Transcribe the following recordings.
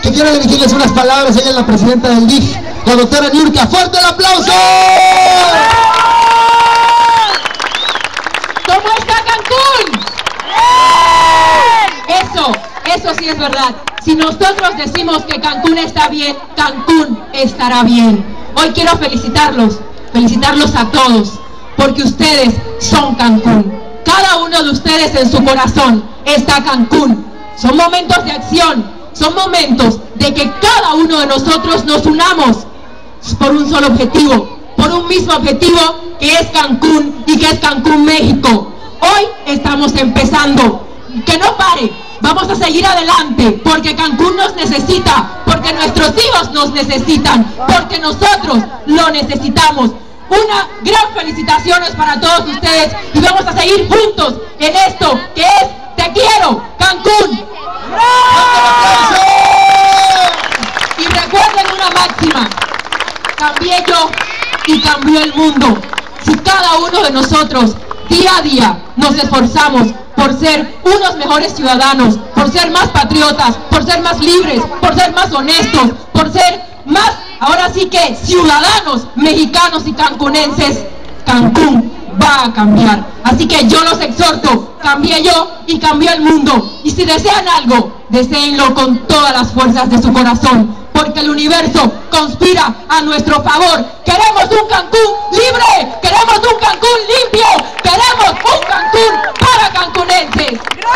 que quiero dirigirles unas palabras. Ella es la presidenta del DIF, la doctora Niurka. ¡Fuerte el aplauso! ¿Cómo está Cancún? Eso sí es verdad. Si nosotros decimos que Cancún está bien, Cancún estará bien. Hoy quiero felicitarlos a todos, porque ustedes son Cancún. Cada uno de ustedes en su corazón está Cancún. Son momentos de acción, son momentos de que cada uno de nosotros nos unamos por un solo objetivo, por un mismo objetivo, que es Cancún y que es Cancún, México. Hoy estamos empezando. Que no pare, vamos a seguir adelante, porque Cancún nos necesita, porque nuestros hijos nos necesitan, porque nosotros lo necesitamos. Una gran felicitaciones para todos ustedes y vamos a seguir juntos en esto que es Te Quiero, Cancún. Y recuerden una máxima: cambié yo y cambió el mundo. Si cada uno de nosotros día a día nos esforzamos por ser unos mejores ciudadanos, por ser más patriotas, por ser más libres, por ser más honestos, por ser más, ahora sí que ciudadanos mexicanos y cancunenses, Cancún va a cambiar. Así que yo los exhorto: cambié yo y cambió el mundo. Y si desean algo, deséenlo con todas las fuerzas de su corazón, porque el universo conspira a nuestro favor. Queremos un Cancún libre, queremos un Cancún limpio, queremos un Cancún para cancunenses.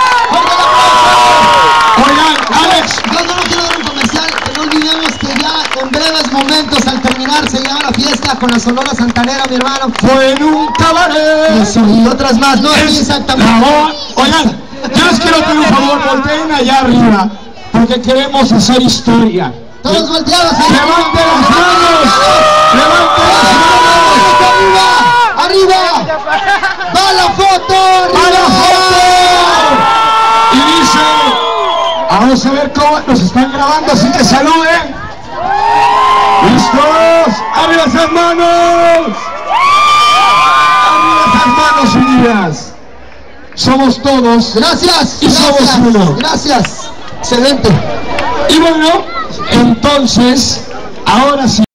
Oigan, Alex, yo no quiero dar un comercial, pero no olvidemos que ya en breves momentos, al terminar, se llama la fiesta con la Sonora Santanera, mi hermano. Fue en un cabaret. Eso, y otras más, no es exactamente. Oigan, yo les quiero pedir un favor, volteen allá arriba, porque queremos hacer historia. Todos volteados. ¡Levanten las manos! ¡Levanten las manos! ¡Arriba! ¡Va la foto! ¡Va la foto! Y dice, vamos a ver cómo nos están grabando, así que saluden. ¿Listos? ¡Arriba esas manos! ¡Arriba esas manos unidas! Somos todos. Gracias. Y somos uno. Gracias. Excelente. Y bueno, entonces, ahora sí.